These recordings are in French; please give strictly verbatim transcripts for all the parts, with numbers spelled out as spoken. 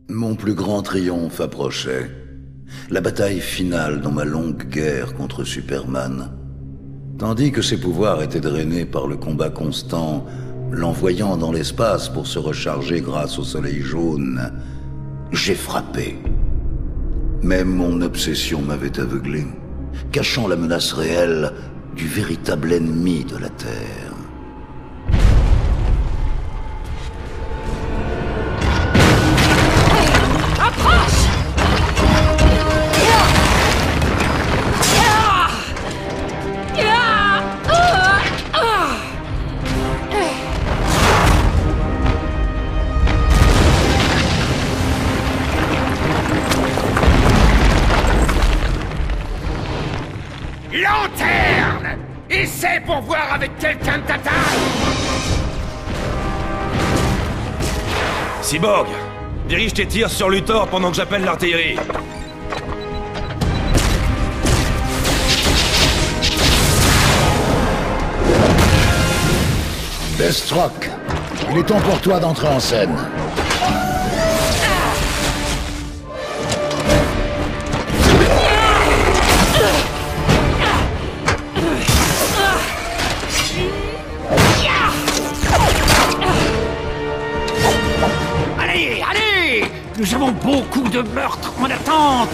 Mon plus grand triomphe approchait. La bataille finale dans ma longue guerre contre Superman. Tandis que ses pouvoirs étaient drainés par le combat constant, l'envoyant dans l'espace pour se recharger grâce au soleil jaune, j'ai frappé. Même mon obsession m'avait aveuglé, cachant la menace réelle du véritable ennemi de la Terre. Lanterne! Essaie pour voir avec quelqu'un de ta taille! Cyborg, dirige tes tirs sur Luthor pendant que j'appelle l'artillerie. Deathstroke, il est temps pour toi d'entrer en scène. Allez, allez! Nous avons beaucoup de meurtres en attente!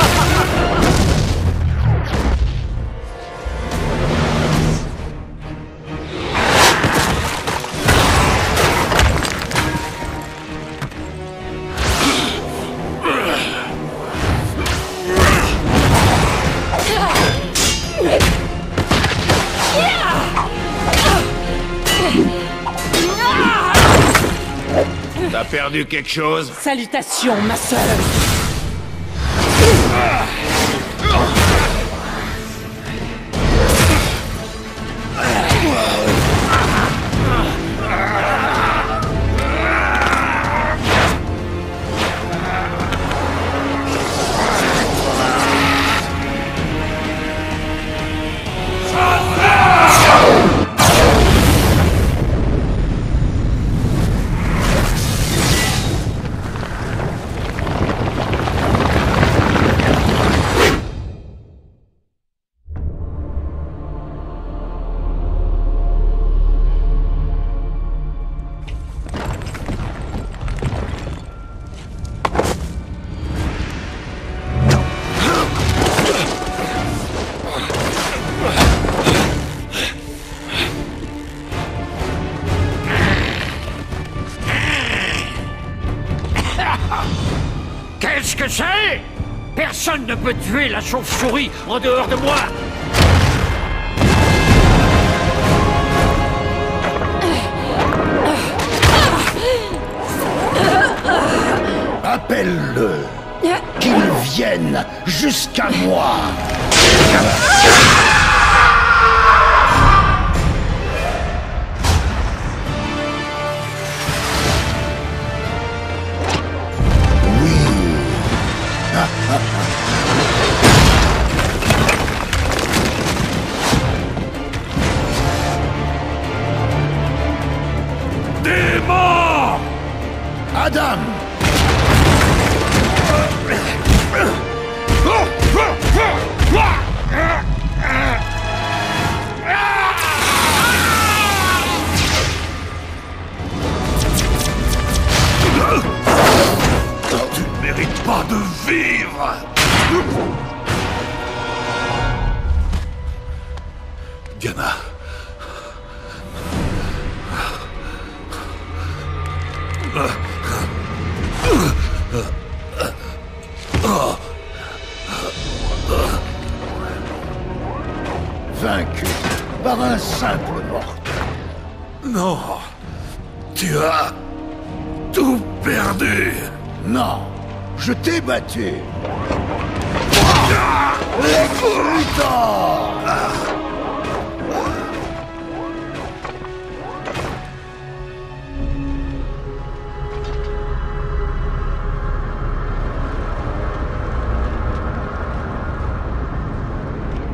T'as perdu quelque chose? Salutations, ma sœur. Qu'est-ce que c'est? Personne ne peut tuer la chauve-souris en dehors de moi! Appelle-le. Qu'il vienne jusqu'à moi. Démon! Adam! Tu ne mérites pas de vivre! Diana. Vaincu par un simple mortel. Non. Tu as tout perdu. Non, je t'ai battu. Lex Luthor!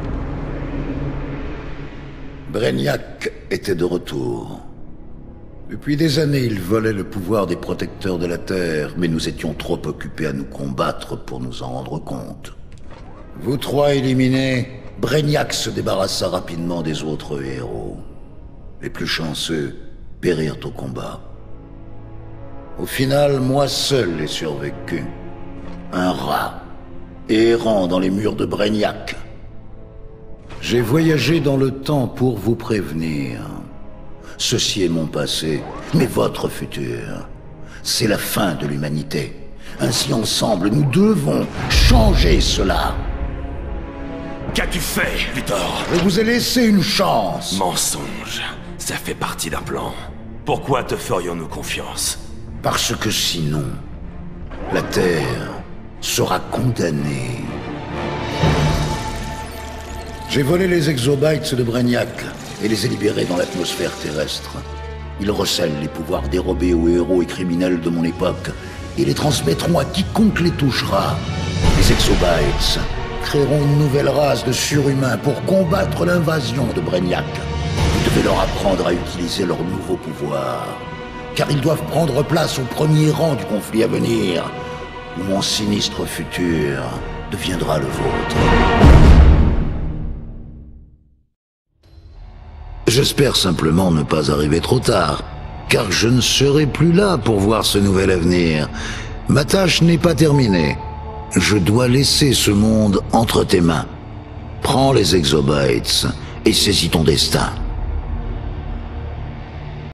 Brainiac était de retour. Depuis des années, ils volaient le pouvoir des protecteurs de la Terre, mais nous étions trop occupés à nous combattre pour nous en rendre compte. Vous trois éliminés, Brainiac se débarrassa rapidement des autres héros. Les plus chanceux périrent au combat. Au final, moi seul ai survécu. Un rat, errant dans les murs de Brainiac. J'ai voyagé dans le temps pour vous prévenir. Ceci est mon passé, mais votre futur. C'est la fin de l'humanité. Ainsi ensemble, nous devons changer cela. Qu'as-tu fait, Luthor? Je vous ai laissé une chance. Mensonge. Ça fait partie d'un plan. Pourquoi te ferions-nous confiance? Parce que sinon, la Terre sera condamnée. J'ai volé les exobytes de Brainiac et les ai libérés dans l'atmosphère terrestre. Ils recèlent les pouvoirs dérobés aux héros et criminels de mon époque et les transmettront à quiconque les touchera. Les exobytes créeront une nouvelle race de surhumains pour combattre l'invasion de Brainiac. Vous devez leur apprendre à utiliser leurs nouveaux pouvoirs, car ils doivent prendre place au premier rang du conflit à venir, où mon sinistre futur deviendra le vôtre. J'espère simplement ne pas arriver trop tard, car je ne serai plus là pour voir ce nouvel avenir. Ma tâche n'est pas terminée. Je dois laisser ce monde entre tes mains. Prends les exobytes et saisis ton destin.